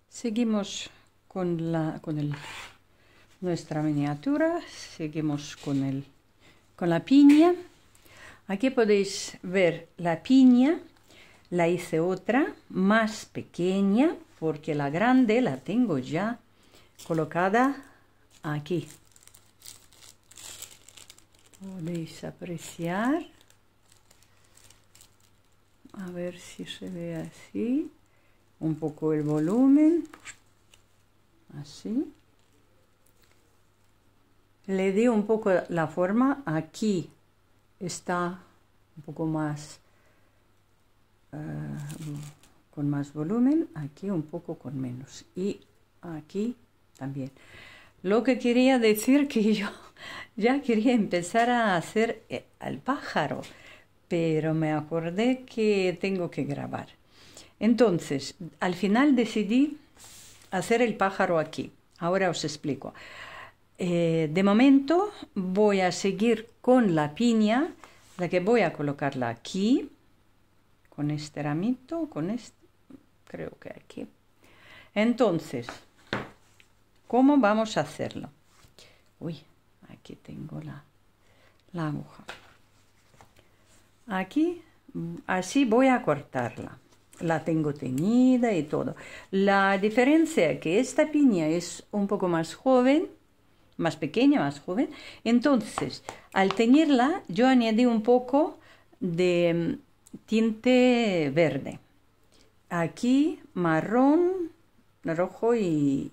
Seguimos con nuestra miniatura, seguimos con la piña. Aquí podéis ver la piña, la hice otra más pequeña porque la grande la tengo ya colocada aquí. Podéis apreciar, a ver si se ve así, un poco el volumen, así. Le di un poco la forma, aquí está un poco más, con más volumen, aquí un poco con menos y aquí también. Lo que quería decir que yo ya quería empezar a hacer al pájaro, pero me acordé que tengo que grabar. Entonces, al final decidí hacer el pájaro aquí. Ahora os explico. De momento voy a seguir con la piña, la que voy a colocarla aquí, con este ramito, con este, creo que aquí. Entonces, ¿cómo vamos a hacerlo? Uy, aquí tengo la aguja. Aquí, así voy a cortarla. La tengo teñida y todo. La diferencia es que esta piña es un poco más joven, más pequeña, más joven. Entonces, al teñirla, yo añadí un poco de tinte verde. Aquí marrón, rojo y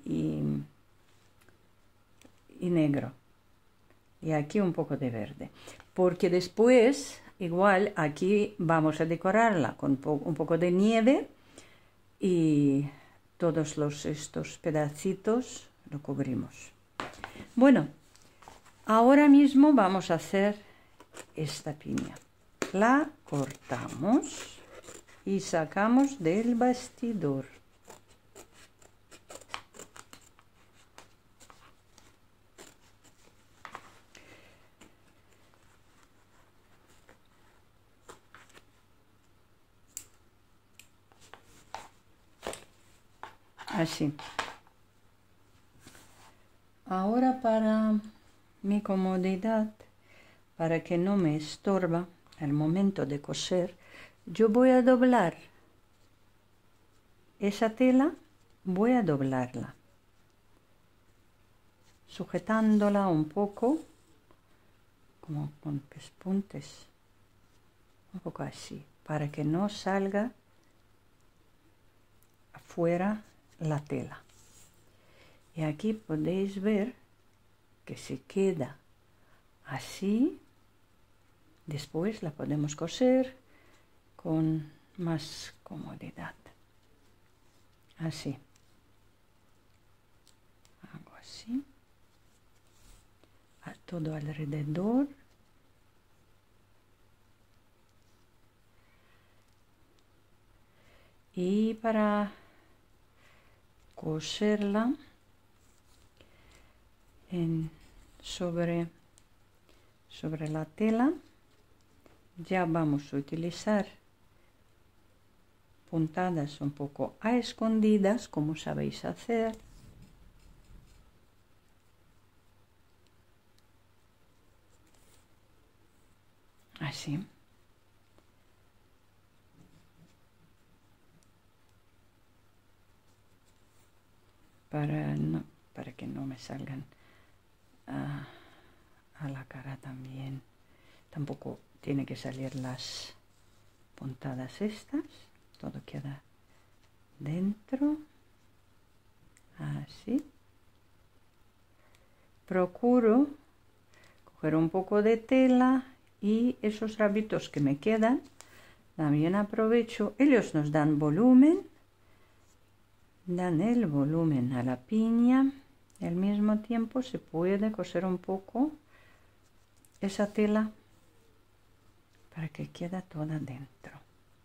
negro. Y aquí un poco de verde. Porque después, igual, aquí vamos a decorarla con un poco de nieve y todos estos pedacitos lo cubrimos. Bueno, ahora mismo vamos a hacer esta piña. La cortamos y sacamos del bastidor. Así. Ahora, para mi comodidad, para que no me estorba el momento de coser, yo voy a doblar esa tela, voy a doblarla, sujetándola un poco, como con pespuntes, un poco así, para que no salga afuera la tela. Y aquí podéis ver que se queda así. Después la podemos coser con más comodidad. Así. Hago así. A todo alrededor. Y para coserla sobre la tela, ya vamos a utilizar puntadas un poco a escondidas, como sabéis hacer. Así. Para que no me salgan a la cara también. Tampoco tiene que salir las puntadas estas. Todo queda dentro. Así. Procuro coger un poco de tela y esos rabitos que me quedan, también aprovecho. Ellos nos dan volumen. Dan el volumen a la piña y al mismo tiempo se puede coser un poco esa tela para que quede toda dentro.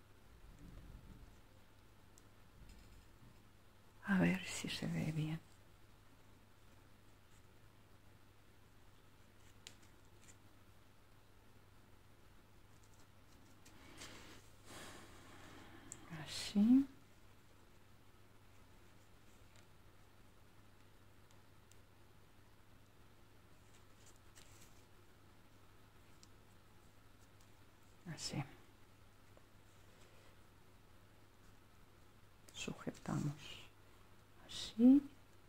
A ver si se ve bien. Así. así. Sujetamos así.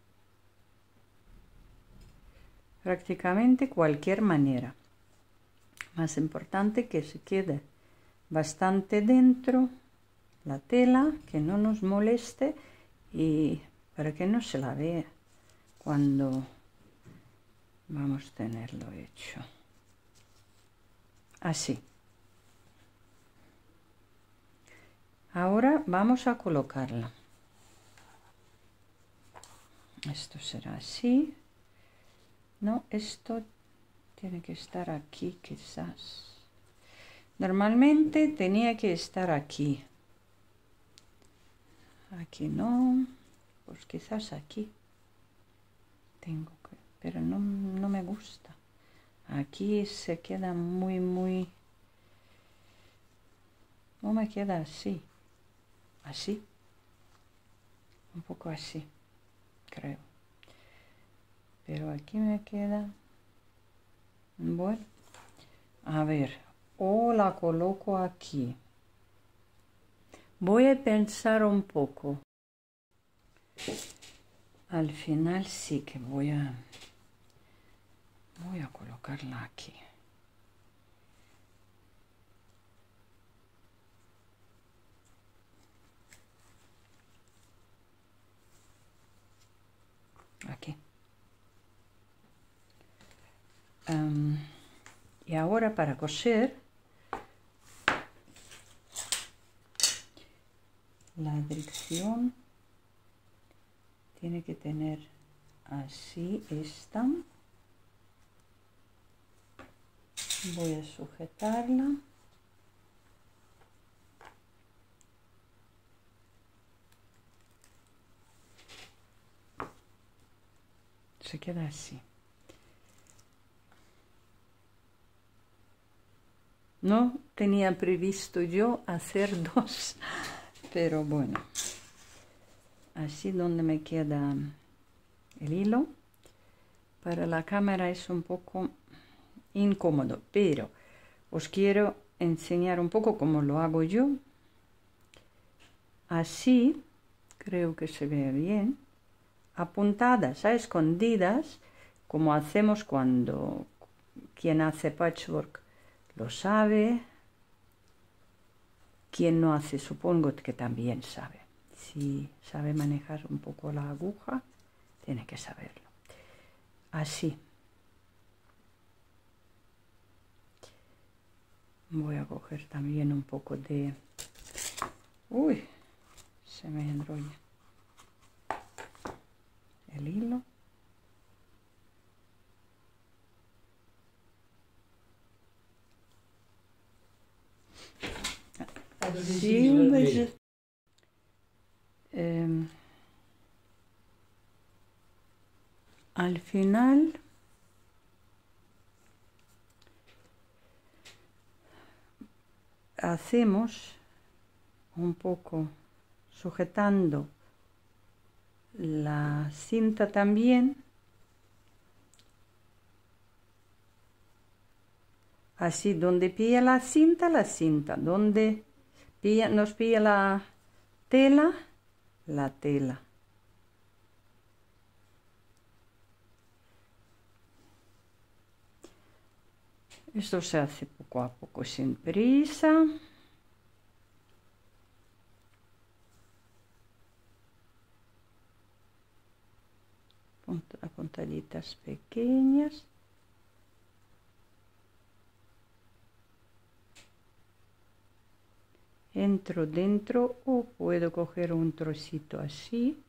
Prácticamente cualquier manera. Más importante que se quede bastante dentro la tela, que no nos moleste y para que no se la vea cuando vamos a tenerlo hecho. Así. Ahora vamos a colocarla. Esto será así. No, esto tiene que estar aquí quizás. Normalmente tenía que estar aquí. Aquí no, pues quizás aquí. Tengo que, pero no me gusta. Aquí se queda muy... No me queda así. Así. Un poco así, creo. Pero aquí me queda... Bueno, a ver, o la coloco aquí. Voy a pensar un poco. Al final sí que voy a colocarla aquí. Aquí. Y ahora para coser, la dirección tiene que tener así esta. Voy a sujetarla. Se queda así. No tenía previsto yo hacer dos, pero bueno. Así donde me queda el hilo. Para la cámara es un poco incómodo, pero os quiero enseñar un poco cómo lo hago yo. Así, creo que se ve bien. Apuntadas a escondidas, como hacemos cuando quien hace patchwork lo sabe. Quien no hace, supongo que también sabe. Si sabe manejar un poco la aguja, tiene que saberlo. Así. Voy a coger también un poco de... Uy, se me enrolla el hilo. Así un vez... al final hacemos un poco sujetando la cinta también, así donde pilla la cinta, donde nos pilla la tela. Esto se hace poco a poco, sin prisa. A puntaditas pequeñas. Entro dentro o puedo coger un trocito así.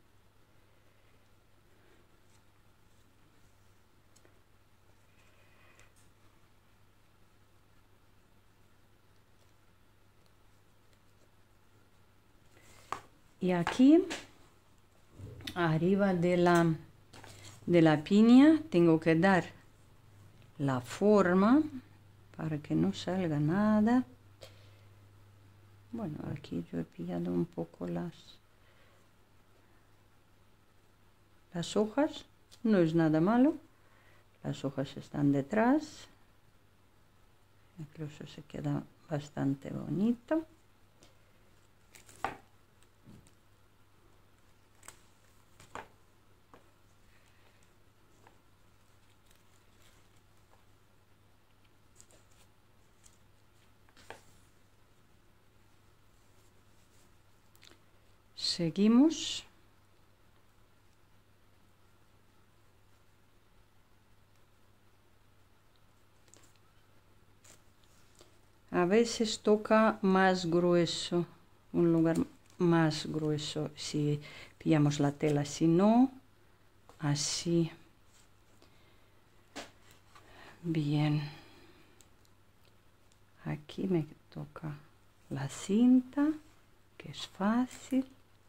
Y aquí, arriba de la piña, tengo que dar la forma para que no salga nada. Bueno, aquí yo he pillado un poco las hojas, no es nada malo. Las hojas están detrás, incluso se queda bastante bonito. Seguimos. A veces toca más grueso, un lugar más grueso si pillamos la tela, si no, así. Bien. Aquí me toca la cinta, que es fácil.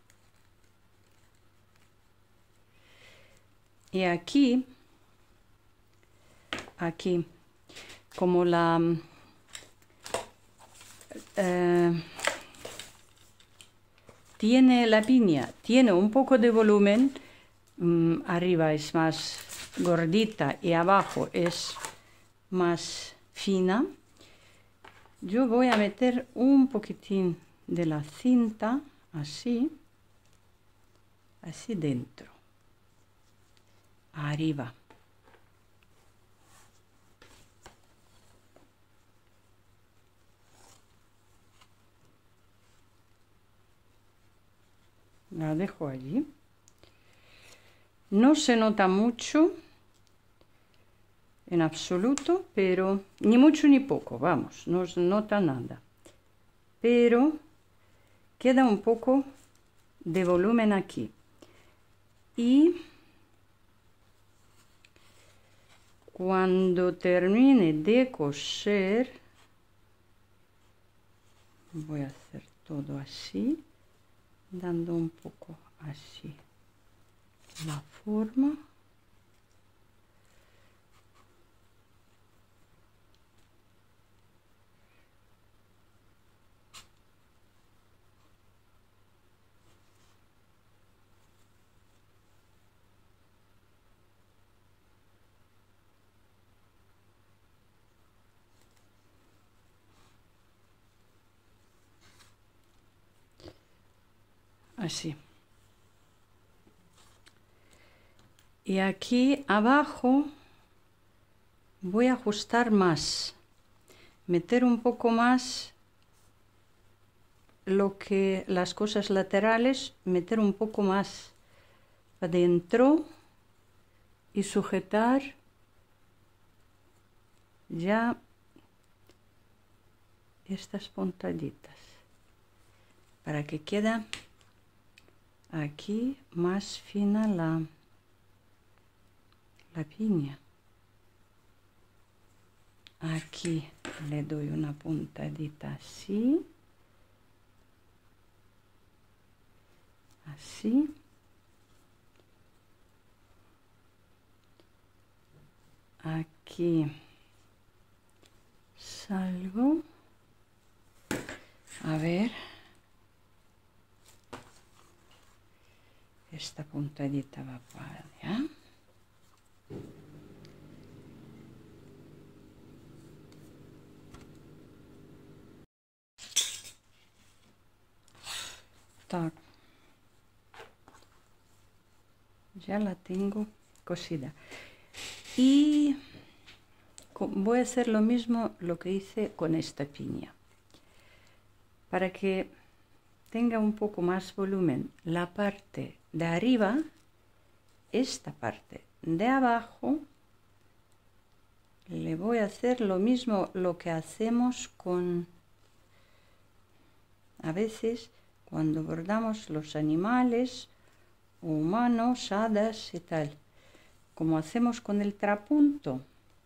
Y aquí, como la tiene la piña, tiene un poco de volumen, arriba es más gordita y abajo es más fina, yo voy a meter un poquitín de la cinta, así dentro, arriba. La dejo allí. No se nota mucho, en absoluto, pero ni mucho ni poco, vamos, no se nota nada. Pero queda un poco de volumen aquí. Y cuando termine de coser, voy a hacer todo así, dando un poco así la forma. Así. Y aquí abajo voy a ajustar más, meter un poco más las cosas laterales, meter un poco más adentro y sujetar ya estas puntaditas para que quede aquí más fina la piña. Aquí le doy una puntadita así, así. Aquí salgo, a ver, esta puntadita va para allá. Tac. Ya la tengo cosida. Y voy a hacer lo mismo lo que hice con esta piña. Para que tenga un poco más volumen, la parte de arriba, esta parte de abajo, le voy a hacer lo mismo lo que hacemos con, a veces, cuando bordamos los animales, humanos, hadas y tal, como hacemos con el trapunto.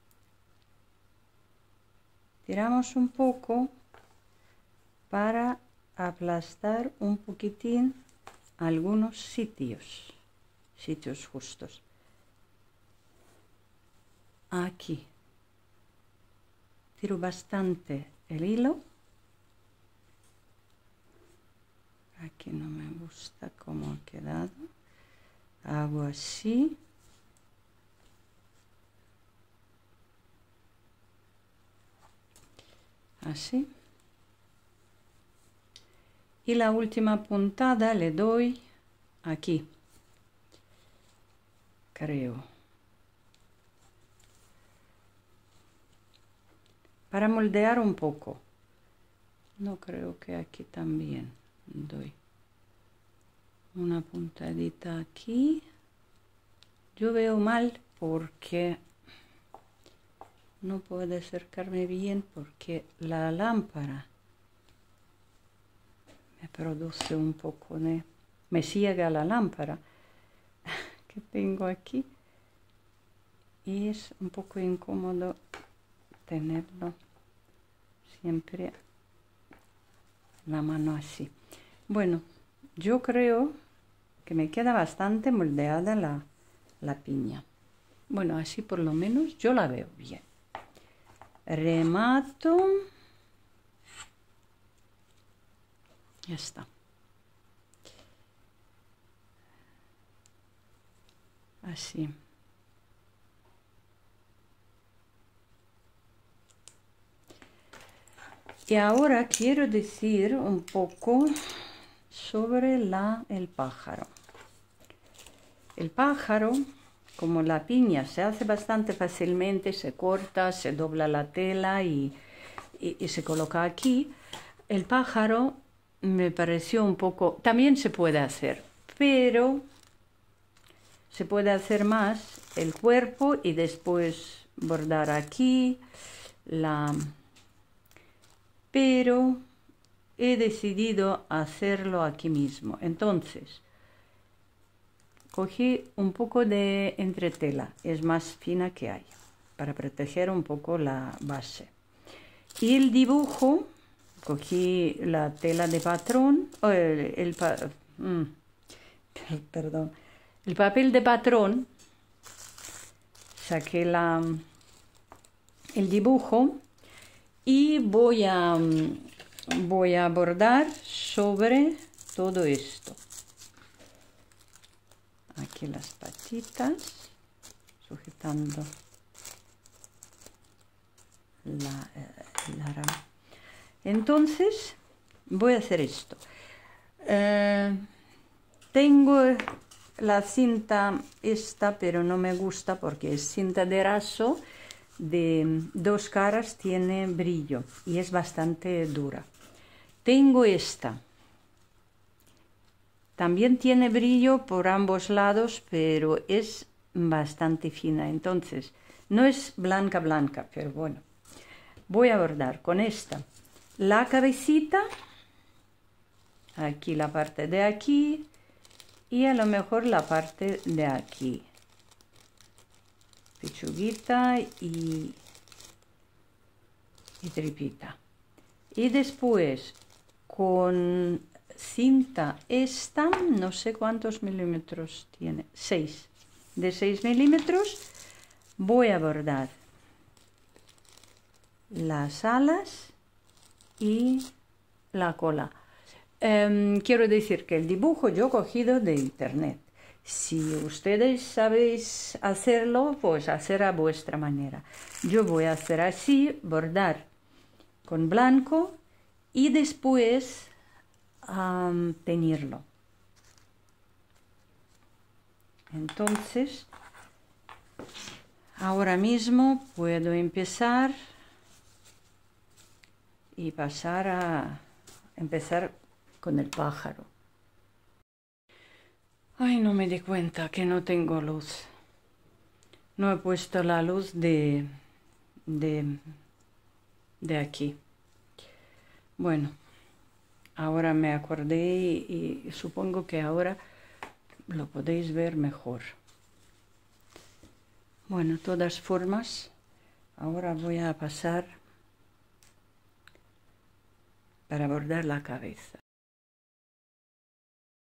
Tiramos un poco para aplastar un poquitín algunos sitios justos. Aquí tiro bastante el hilo. Aquí no me gusta cómo ha quedado. Hago así. Así. y la última puntada le doy aquí, creo, para moldear un poco. No, creo que aquí también doy una puntadita aquí. Yo veo mal porque no puedo acercarme bien porque la lámpara me produce un poco de... me ciega la lámpara que tengo aquí y es un poco incómodo tenerlo siempre la mano así. Bueno, yo creo que me queda bastante moldeada la piña. Bueno, así por lo menos yo la veo bien. Remato. Ya está. Así. Y ahora quiero decir un poco sobre el pájaro. El pájaro, como la piña se hace bastante fácilmente, se corta, se dobla la tela y se coloca aquí, el pájaro me pareció un poco... también se puede hacer, pero se puede hacer más el cuerpo y después bordar aquí pero he decidido hacerlo aquí mismo. Entonces, cogí un poco de entretela, es más fina que hay, para proteger un poco la base. Y el dibujo, cogí la tela de patrón, perdón, el papel de patrón, saqué el dibujo y voy a bordar sobre todo esto. Aquí las patitas, sujetando la rama. Entonces voy a hacer esto. Tengo la cinta esta, pero no me gusta porque es cinta de raso de 2 caras, tiene brillo y es bastante dura. Tengo esta. También tiene brillo por ambos lados, pero es bastante fina. Entonces, no es blanca, blanca, pero bueno. Voy a bordar con esta la cabecita, aquí la parte de aquí y a lo mejor la parte de aquí. Pechuguita y tripita. Y después con cinta esta, no sé cuántos milímetros tiene, 6, de 6 milímetros, voy a bordar las alas y la cola. Quiero decir que el dibujo yo he cogido de internet. Si ustedes sabéis hacerlo, pues hacer a vuestra manera. Yo voy a hacer así, bordar con blanco y después teñirlo. Entonces, ahora mismo puedo empezar y pasar a empezar con el pájaro. Ay, no me di cuenta que no tengo luz. No he puesto la luz de aquí. Bueno, ahora me acordé y supongo que ahora lo podéis ver mejor. Bueno, de todas formas, ahora voy a pasar para bordar la cabeza.